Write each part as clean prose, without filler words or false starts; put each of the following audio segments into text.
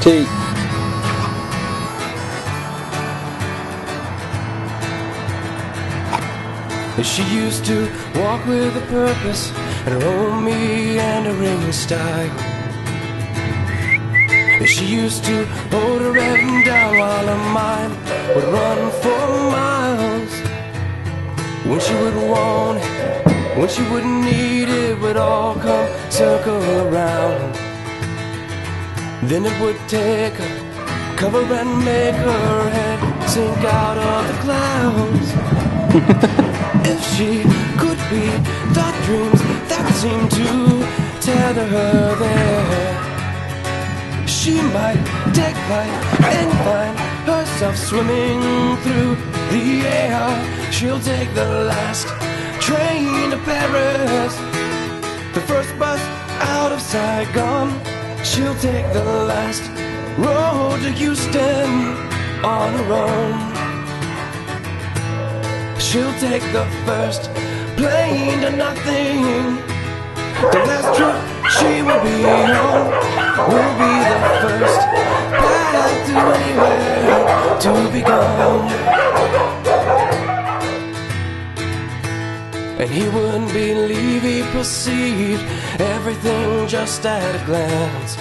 T. She used to walk with a purpose and her own meandering style. She used to hold her head down while her mind would run for miles. When she would want it, when she would need it, would all come circle around. Then it would take her, cover and make her head sink out of the clouds. If she could be the dreams that seem to tether her there, she might take flight and find herself swimming through the air. She'll take the last train to Paris, the first bus out of Saigon. She'll take the last road to Houston on her own. She'll take the first plane to nothing. The last trip she will be on will be the first path to anywhere to be gone. And he wouldn't believe he perceived everything just at a glance.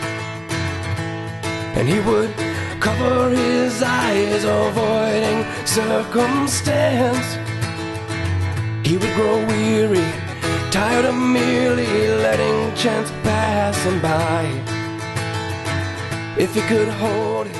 And he would cover his eyes, avoiding circumstance. He would grow weary, tired of merely letting chance pass him by. If he could hold it